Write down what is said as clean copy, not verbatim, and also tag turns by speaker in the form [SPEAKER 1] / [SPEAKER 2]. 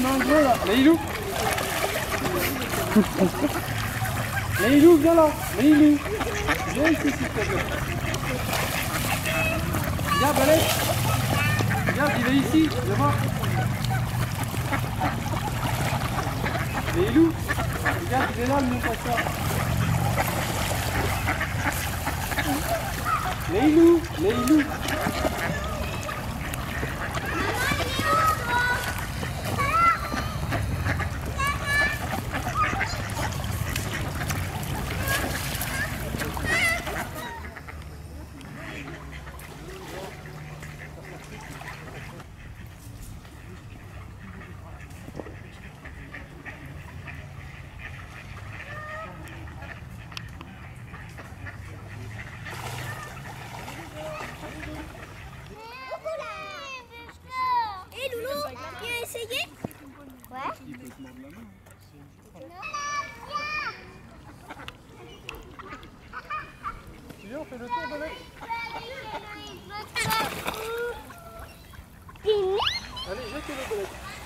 [SPEAKER 1] a un gros là. Maïlou. Maïlou, viens là. Maïlou. Viens ici, s'il te plaît. Viens, balai. Viens, il est ici. Viens voir. Maïlou. Regarde, il est là, le mon passeur. Maïlou. Maïlou. Tu viens, on fait le tour de l'œil. Allez, jette-le de l'œil.